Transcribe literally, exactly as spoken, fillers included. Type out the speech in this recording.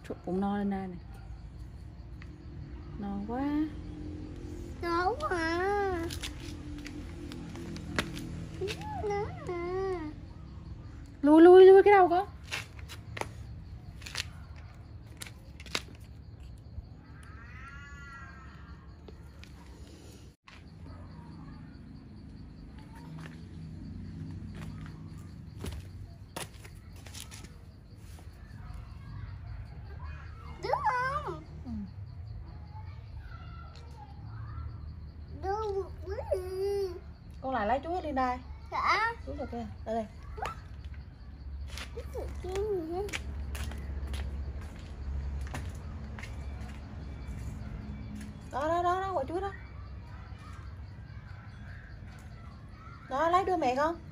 Chút bụng no lên đây nè. No quá. No quá. Nó à. Lui lui lui cái đầu con. Đúng không? Ừ. Đúng. Con lại lấy chuối lên đây. Dạ. Chuối rồi kìa. Đây đây. Đó đó đó, đó quả chuối đó. Đó lấy đưa mẹ con.